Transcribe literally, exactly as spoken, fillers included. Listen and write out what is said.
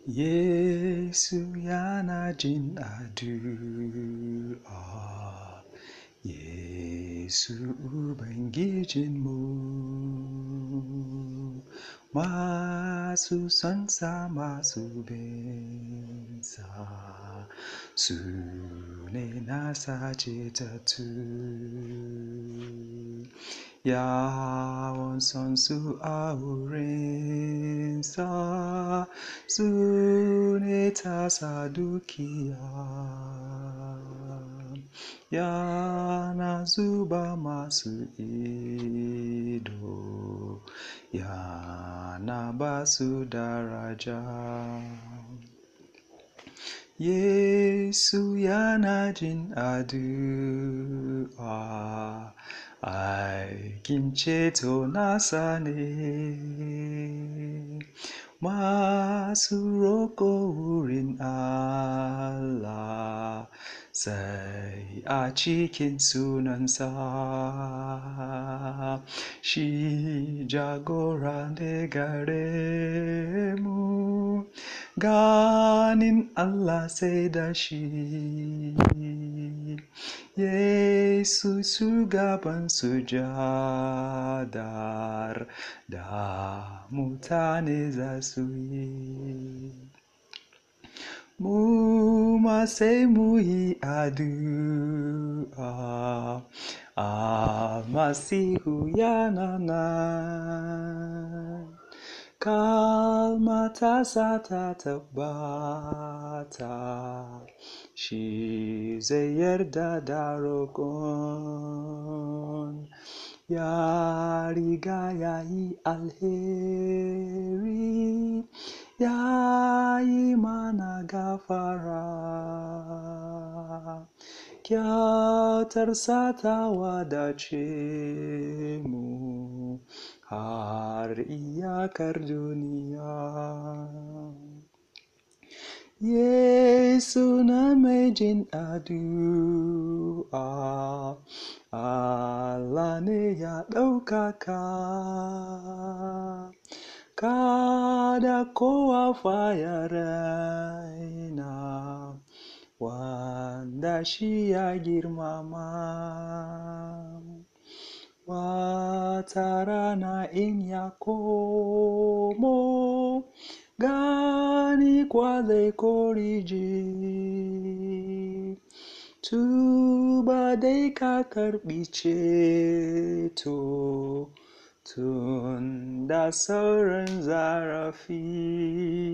Yesu Yana Jin adua, Yesu Ubangijinmu, masu sonsa masu binsa, su ne nasa cetattu. Yawon son su a wurinsa, su ne tasa dukiya. Yana zuba masu ido, yana basu daraja. Yesu Yana Jin adua, aikin ceto nasa ne, masu roƙo wurin Allah, sai a cikin sunansa. Shi jagora ne gare mu, ganin Allah sai da shi. Yesu shugaban sujadar da mutane za su yi. Mu ma sai mu yi addu'a, Almasihu yana nan. Kalmata ta tabbata, shi zai yarda da roƙon. Ya riga ya yi alheri, ya yi mana gafara. Kyautarsa ta wadace mu har iyakar duniya. Yesu na mai jin addu'a, Allah ne ya ɗaukaka. Kada kowa fa ya raina wanda shi ya girmama. Wata rana in ya komo, gani kwa zai koriji. Tuba dai ka karɓi ceto, tun da sauran zarafi.